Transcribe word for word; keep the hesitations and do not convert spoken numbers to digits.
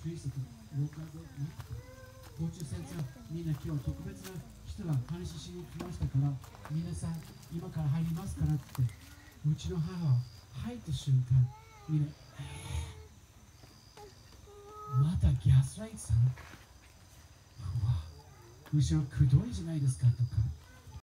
クリストと廊下でね、校長先生、みんな今日特別な人が話しに来ましたから、皆さん今から入りますからって、うちの母は入った瞬間、みんな、またギャスライトさん、うわ、後ろくどいじゃないですかとか。